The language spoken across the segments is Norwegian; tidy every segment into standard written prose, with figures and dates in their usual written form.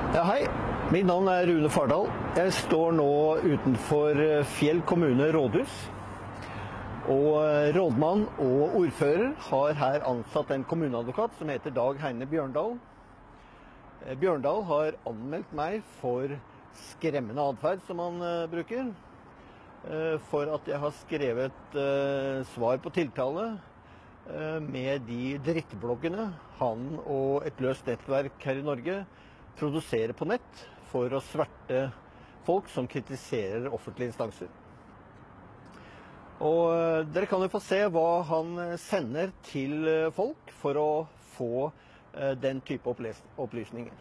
Ja, hei. Mitt navn er Rune Fardal. Jeg står nå utenfor Fjell kommune rådhus. Og rådmann og ordfører har her ansatt en kommuneadvokat som heter Dag Heine Bjørndal. Bjørndal har anmeldt meg for skremmende adferd, som han bruker. For at jeg har skrevet svar på tiltale med de drittbloggene han og et løst nettverk her i Norge produserer på nett for å sverte folk som kritiserer offentlige instanser. Og dere kan jo få se hva han sender til folk for å få den type opplysninger.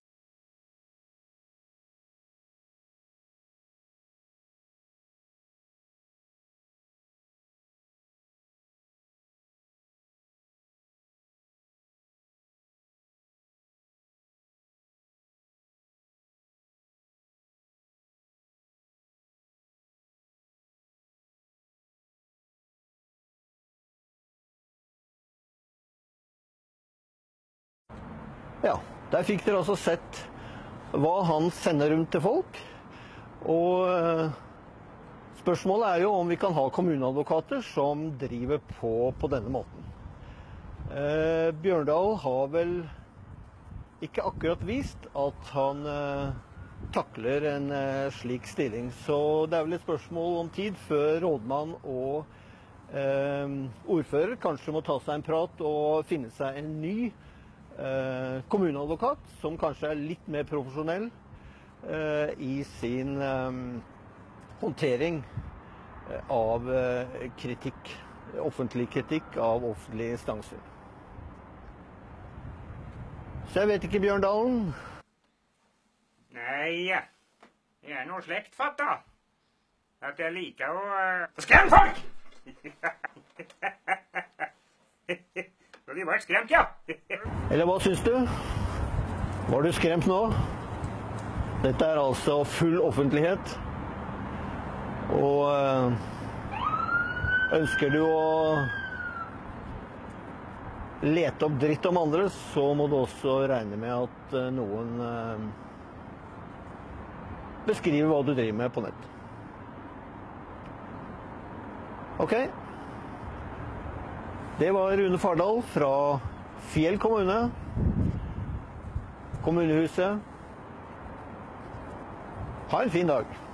Ja, der fikk dere altså sett hva han sender rundt til folk. Og spørsmålet er jo om vi kan ha kommuneadvokater som driver på denne måten. Bjørndal har vel ikke akkurat vist at han takler en slik stilling. Så det er vel et spørsmål om tid før rådmann og ordfører kanskje må ta seg en prat og finne seg en ny kommuneadvokat som kanskje er litt mer profesjonell i sin håndtering av kritikk, offentlig kritikk av offentlige instanser. Så jeg vet ikke, Bjørndalen. Nei, jeg er noe slektfatta. At jeg liker å skremme folk! Så de var skremt, ja. Eller hva syns du? Var du skremt nå? Dette er altså full offentlighet. Og ønsker du å lete opp dritt om andre, så må du også regne med at noen beskriver hva du driver med på nett. Ok. Det var Rune Fardal fra Fjell kommune, kommunehuset. Ha en fin dag.